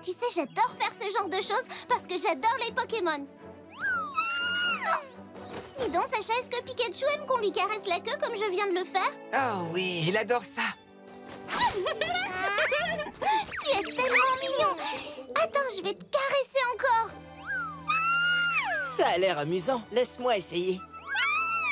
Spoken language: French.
Tu sais, j'adore faire ce genre de choses parce que j'adore les Pokémon. Oh. Dis donc, Sacha, est-ce que Pikachu aime qu'on lui caresse la queue comme je viens de le faire? Oh oui, il adore ça. Tu es tellement mignon. Attends, je vais te caresser encore. Ça a l'air amusant. Laisse-moi essayer.